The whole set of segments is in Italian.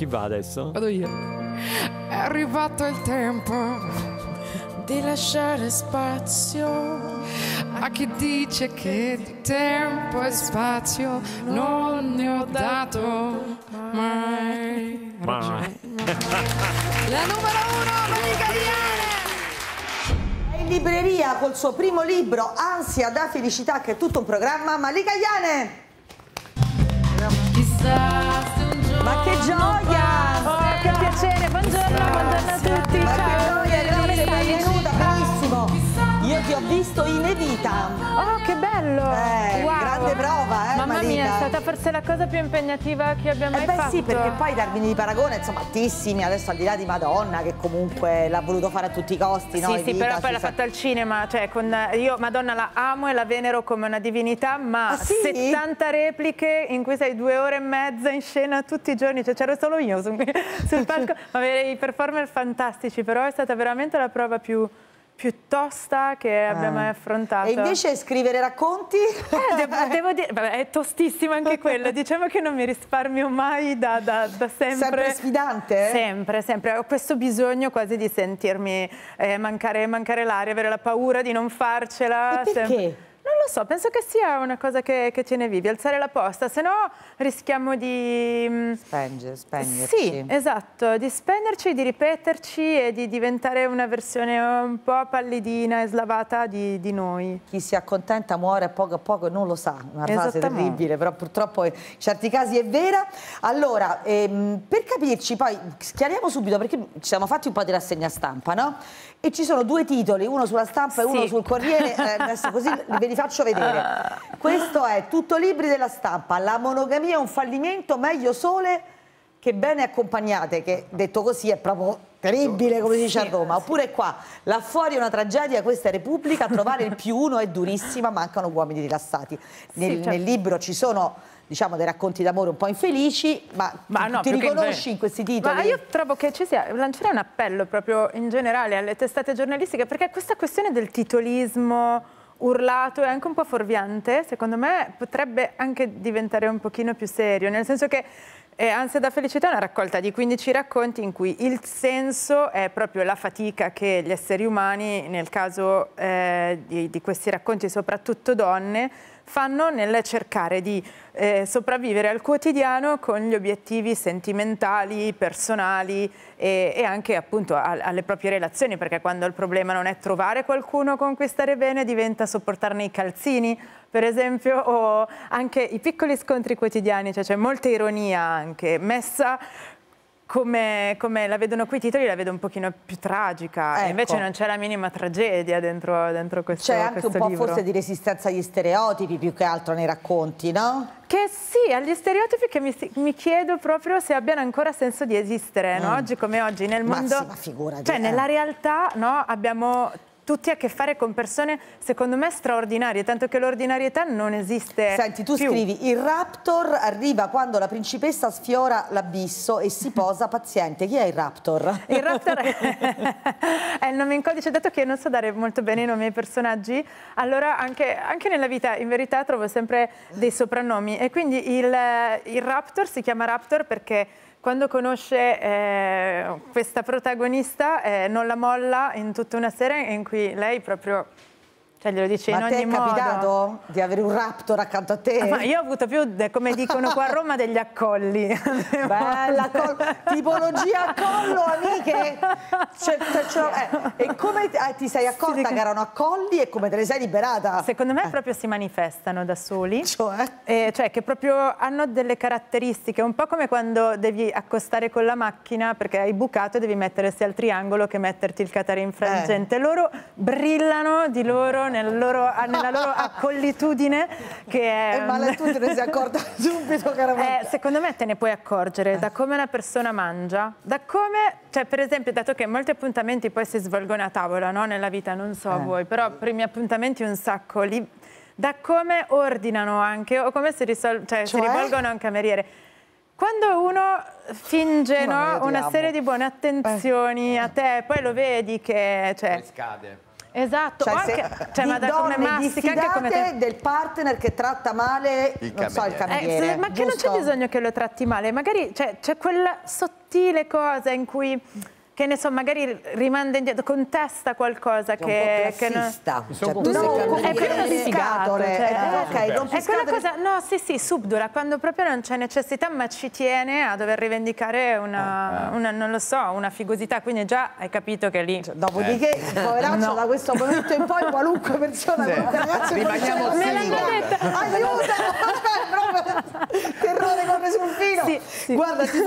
Chi va adesso? Vado io. È arrivato il tempo di lasciare spazio a chi dice che di tempo e spazio non ne ho dato mai. La numero 1, Malika Diane! È in libreria col suo primo libro, Ansia da felicità, che è tutto un programma. Malika Diane! Ma che gioia! Oh, che piacere, buongiorno a tutti. Ma Ciao. che gioia, grazie, sei venuta, benissimo. Io ti ho visto in Evita. Oh, che bello! Wow. Grande prova, Mamma Malika. mia, è stata forse la cosa più impegnativa che abbia mai fatto. Sì, perché poi i termini di paragone, insomma, altissimi, adesso al di là di Madonna, che comunque l'ha voluto fare a tutti i costi, no? Sì, sì, però poi l'ha fatta al cinema, cioè io Madonna la amo e la venero come una divinità, ma sì? 70 repliche in cui sei 2 ore e mezza in scena tutti i giorni, cioè c'ero solo io sul palco, avere i performer fantastici, però è stata veramente la prova più tosta che abbia mai affrontato. E invece scrivere racconti? Devo dire, vabbè, è tostissima anche quello, diciamo che non mi risparmio mai da sempre. Sempre sfidante? Sempre, sempre. Ho questo bisogno quasi di sentirmi mancare l'aria, avere la paura di non farcela. E perché? Non lo so, penso che sia una cosa che tiene vivi, alzare la posta, se no rischiamo di... Spegnerci. Sì, esatto, di spenderci, di ripeterci e di diventare una versione un po' pallidina e slavata di noi. Chi si accontenta muore a poco non lo sa, una frase terribile, però purtroppo in certi casi è vera. Allora, per capirci, poi schiariamo subito, perché ci siamo fatti un po' di rassegna stampa, no? E ci sono 2 titoli, uno sulla stampa e uno sul Corriere, adesso così ve li faccio vedere. Questo è Tutto libri della stampa, la monogamia è un fallimento, meglio sole che bene accompagnate, che detto così è proprio terribile, come si dice a Roma. Oppure qua, là fuori è una tragedia, questa è Repubblica, trovare il +1 è durissima, mancano uomini rilassati. Nel libro ci sono, diciamo, dei racconti d'amore un po' infelici, ma no, ti riconosci in questi titoli? Ma io trovo che ci sia, lanciare un appello proprio in generale alle testate giornalistiche, perché questa questione del titolismo urlato e anche un po' fuorviante, secondo me potrebbe anche diventare un pochino più serio, nel senso che Ansia da felicità è una raccolta di 15 racconti in cui il senso è proprio la fatica che gli esseri umani, nel caso di questi racconti, soprattutto donne, fanno nel cercare di sopravvivere al quotidiano con gli obiettivi sentimentali, personali e anche appunto alle proprie relazioni, perché quando il problema non è trovare qualcuno con cui stare bene, diventa sopportarne i calzini, per esempio, o anche i piccoli scontri quotidiani, cioè c'è molta ironia anche messa. Come la vedono qui i titoli, la vedo un pochino più tragica, e invece non c'è la minima tragedia dentro questo libro. C'è anche un po' forse di resistenza agli stereotipi più che altro nei racconti, no? Che sì, agli stereotipi che mi chiedo proprio se abbiano ancora senso di esistere, no? Oggi come oggi nel mondo, ma figurati, cioè nella realtà, no? Abbiamo tutti a che fare con persone secondo me straordinarie, tanto che l'ordinarietà non esiste. Senti, tu scrivi: il raptor arriva quando la principessa sfiora l'abisso e si posa paziente. Chi è il raptor? Il raptor è il nome in codice, dato che io non so dare molto bene i nomi ai personaggi, allora anche nella vita in verità trovo sempre dei soprannomi, e quindi il raptor si chiama raptor perché quando conosce questa protagonista non la molla in tutta una serie in cui lei proprio, cioè glielo dice in ogni modo. Ma ti è capitato di avere un raptor accanto a te? Ma io ho avuto più, come dicono qua a Roma, degli accolli. Bella, tipologia accollo, amiche. E come ti sei accorta che erano accolli e come te ne sei liberata? Secondo me proprio si manifestano da soli. Cioè? Cioè che proprio hanno delle caratteristiche, un po' come quando devi accostare con la macchina perché hai bucato e devi mettere sia al triangolo che metterti il catarin frangente. Loro brillano di loro nella loro accollitudine, che è... Ma tu te ne sei accorta subito, chiaramente. Secondo me te ne puoi accorgere da come una persona mangia, da come, cioè per esempio, dato che molti appuntamenti poi si svolgono a tavola, no? Nella vita, non so voi, però primi appuntamenti un sacco lì, da come ordinano anche, o come si rivolgono a un cameriere. Quando uno finge una serie di buone attenzioni a te, poi lo vedi che... Poi scade. Esatto, ma da come mastica, anche come del partner che tratta male il cameriere. Ma che non c'è bisogno che lo tratti male, magari c'è quella sottile cosa in cui, che ne so, magari rimanda indietro, contesta qualcosa che non... è quella cosa, no, sì, subdola, quando proprio non c'è necessità, ma ci tiene a dover rivendicare una non lo so, una figosità, quindi già hai capito che lì... Dopodiché, poveraccio, da questo momento in poi qualunque persona, qualunque ragazzo... Rimaniamo aiuto! Terrore corre sul filo! Sì. Guarda, ti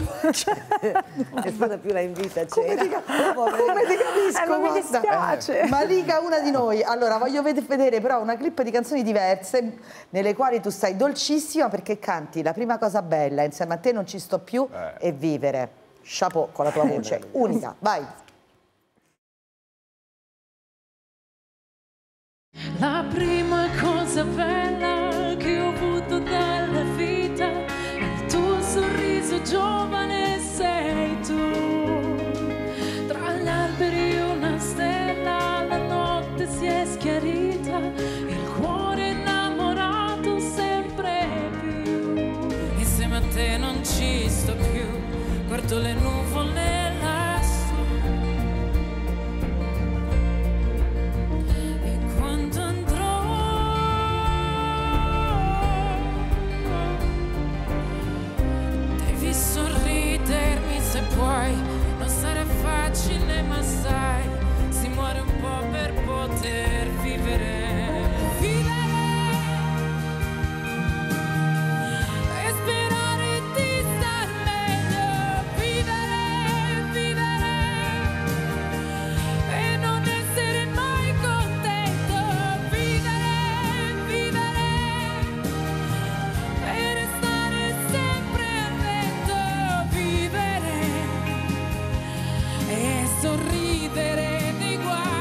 fa più la invita. Come ti capisco? Non mi dispiace. Malika, una di noi. Allora, voglio vedere però una clip di canzoni diverse nelle quali tu stai dolcissima perché canti La prima cosa bella, Insieme a te non ci sto più e Vivere. Chapeau con la tua voce unica. Vai. La prima cosa bella che ho avuto dalla vita è il tuo sorriso giovane, sei tu. Tra gli alberi una stella, la notte si è schiarita, il cuore innamorato sempre più. Insieme a te non ci sto più, guardo le nuvole lassù. E quando andrò devi sorridermi se puoi. Non sarà facile ma sai, si muore un po' per poter vivere. Vivere e sperare di star meglio. Vivere e non essere mai contento. Vivere e restare sempre attento. Vivere e sorridere nei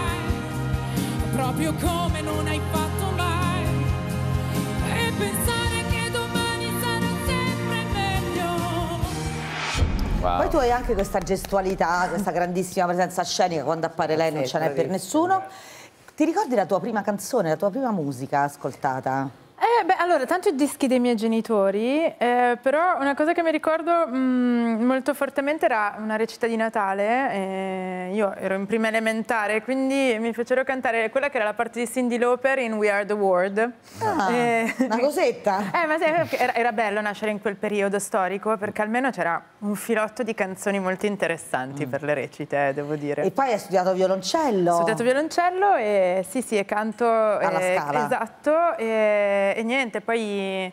guai, proprio come non hai fatto mai, e pensare che domani sarà sempre meglio. Poi tu hai anche questa gestualità, questa grandissima presenza scenica, quando appare lei non ce n'è per nessuno. Ti ricordi la tua prima canzone, la tua prima musica ascoltata? Allora, tanto i dischi dei miei genitori, però una cosa che mi ricordo molto fortemente era una recita di Natale. Io ero in prima elementare, quindi mi fecero cantare quella che era la parte di Cyndi Lauper in We Are The World. Una cosetta? Ma era bello nascere in quel periodo storico, perché almeno c'era un filotto di canzoni molto interessanti per le recite, devo dire. E poi hai studiato violoncello? Ho studiato violoncello e e canto alla Scala. Esatto, e niente, poi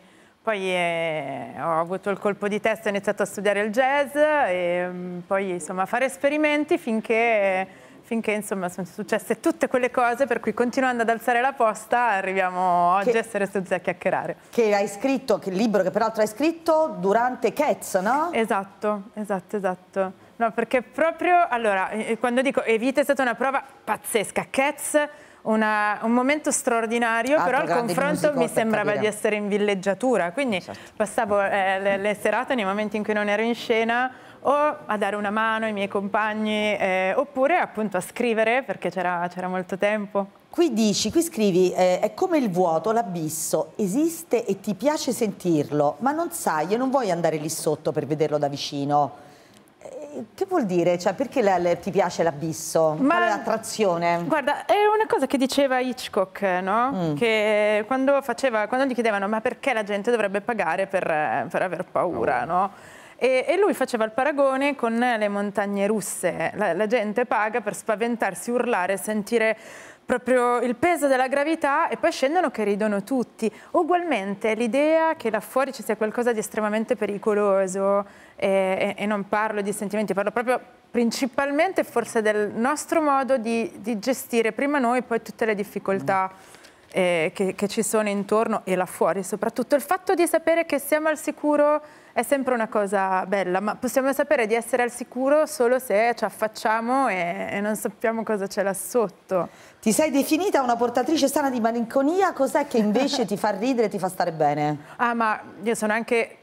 ho avuto il colpo di testa, ho iniziato a studiare il jazz e poi insomma a fare esperimenti finché insomma sono successe tutte quelle cose per cui, continuando ad alzare la posta, arriviamo oggi a essere seduti a chiacchierare. Che hai scritto, che il libro che peraltro hai scritto durante Cats, no? Esatto. No, perché proprio, allora, quando dico Evita è stata una prova pazzesca, Cats un momento straordinario, però al confronto mi sembrava di essere in villeggiatura, quindi passavo le serate nei momenti in cui non ero in scena o a dare una mano ai miei compagni oppure appunto a scrivere, perché c'era molto tempo. Qui scrivi, è come il vuoto, l'abisso, esiste e ti piace sentirlo, ma non sai e non vuoi andare lì sotto per vederlo da vicino. Che vuol dire? Cioè, perché ti piace l'abisso? Qual è l'attrazione? Guarda, è una cosa che diceva Hitchcock, no? Che quando gli chiedevano ma perché la gente dovrebbe pagare per aver paura, no? E lui faceva il paragone con le montagne russe. La gente paga per spaventarsi, urlare, sentire proprio il peso della gravità e poi scendono che ridono tutti. Ugualmente l'idea che là fuori ci sia qualcosa di estremamente pericoloso, e non parlo di sentimenti, parlo proprio principalmente forse del nostro modo di gestire prima noi, poi tutte le difficoltà che ci sono intorno e là fuori. Soprattutto il fatto di sapere che siamo al sicuro è sempre una cosa bella, ma possiamo sapere di essere al sicuro solo se ci affacciamo e non sappiamo cosa c'è là sotto. Ti sei definita una portatrice sana di malinconia, cos'è che invece ti fa ridere e ti fa stare bene? Ma io sono anche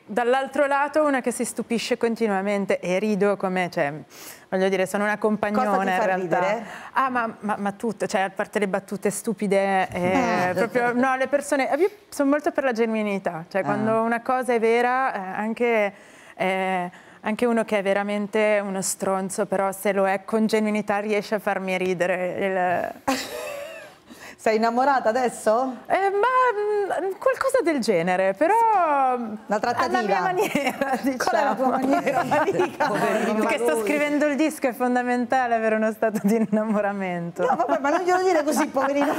dall'altro lato una che si stupisce continuamente e rido come, cioè, voglio dire, sono una compagnona. Cosa ti fa in realtà. ridere? Ah, ma tutto, cioè a parte le battute stupide, proprio, no, le persone, io sono molto per la genuinità, cioè quando una cosa è vera, anche uno che è veramente uno stronzo, però se lo è con genuinità riesce a farmi ridere. Sei innamorata adesso? Ma qualcosa del genere, però una trattativa. alla mia maniera, diciamo. Qual è la tua maniera? Perché sto scrivendo il disco, è fondamentale avere uno stato di innamoramento. No, vabbè, ma non glielo dire così, poverino.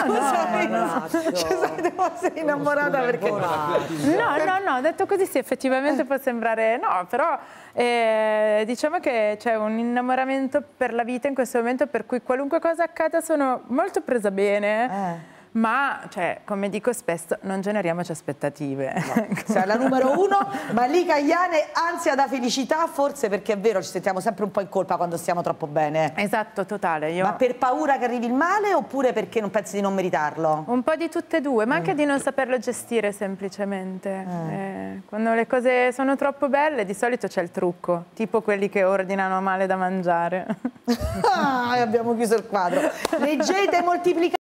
Sei innamorata perché... No, detto così sì, effettivamente può sembrare... No, però diciamo che c'è un innamoramento per la vita in questo momento per cui qualunque cosa accada sono molto presa bene. Ma, cioè, come dico spesso, non generiamoci aspettative. No. Sei la numero 1, Malika Ayane, ansia da felicità, forse perché è vero, ci sentiamo sempre un po' in colpa quando stiamo troppo bene. Esatto, totale. Ma per paura che arrivi il male oppure perché non pensi di non meritarlo? Un po' di tutte e due, ma anche di non saperlo gestire semplicemente. Quando le cose sono troppo belle, di solito c'è il trucco, tipo quelli che ordinano male da mangiare. Abbiamo chiuso il quadro. Leggete, moltiplicate.